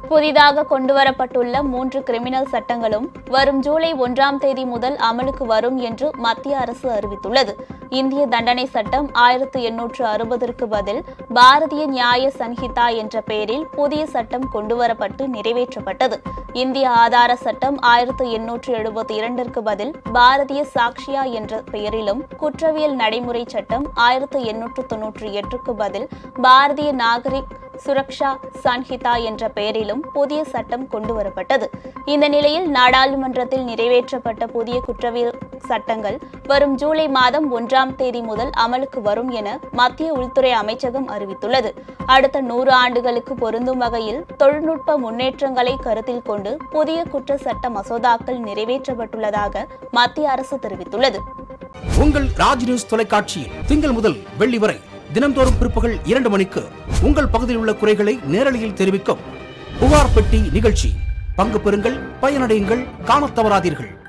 புதிதாக கொண்டுவரப்பட்டுள்ள 3 கிரிமினல் சட்டங்களும் வரும் ஜூலை 1ஆம் தேதி முதல் அமலுக்கு வரும் என்று மத்திய அரசு அறிவித்துள்ளது. இந்திய தண்டனை சட்டம் 1860ற்கு பதில் பாரதிய நியாய சன்ஹிதா என்ற பெயரில் புதிய சட்டம் கொண்டுவரப்பட்டு நிறைவேற்றப்பட்டது. இந்திய ஆதார சட்டம் 1872ற்கு பதில் பாரதிய சாக்ஷியா என்ற பெயரிலும், குற்றவியல் நடைமுறை சட்டம் 1898க்கு பதில் பாரதிய நாகரிக் சுரக்ஷா சன்ஹிதா என்ற பெயரிலும் புதிய சட்டம் கொண்டுவரப்பட்டது. இந்த நிலையில் நாடாளுமன்றத்தில் நிறைவேற்றப்பட்ட புதிய குற்றவியல் சட்டங்கள் வரும் ஜூலை மாதம் 1ஆம் தேதி முதல் அமலுக்கு வரும் என மத்திய உள்துறை அமைச்சகம் அறிவித்துள்ளது. அடுத்த 100 ஆண்டுகளுக்கு பொருந்தும் வகையில் தொழில்நுட்ப முன்னேற்றங்களை கருத்தில் கொண்டு புதிய குற்ற சட்ட மசோதாக்கள் நிறைவேற்றப்பட்டுள்ளதாக மத்திய அரசு தெரிவித்துள்ளது. உங்கள் ராஜ் நியூஸ் தொலைக்காட்சியில் திங்கள் முதல் வெள்ளி வரை தினந்தோறும் பிற்பகல் 2 மணிக்கு உங்கள் பகுதியில் உள்ள குறைகளை நேரலையில் தெரிவிக்கும் புகார் பெட்டி நிகழ்ச்சி. பங்கு பெறுங்கள், பயனடையுங்கள், காணத் தவறாதீர்கள்.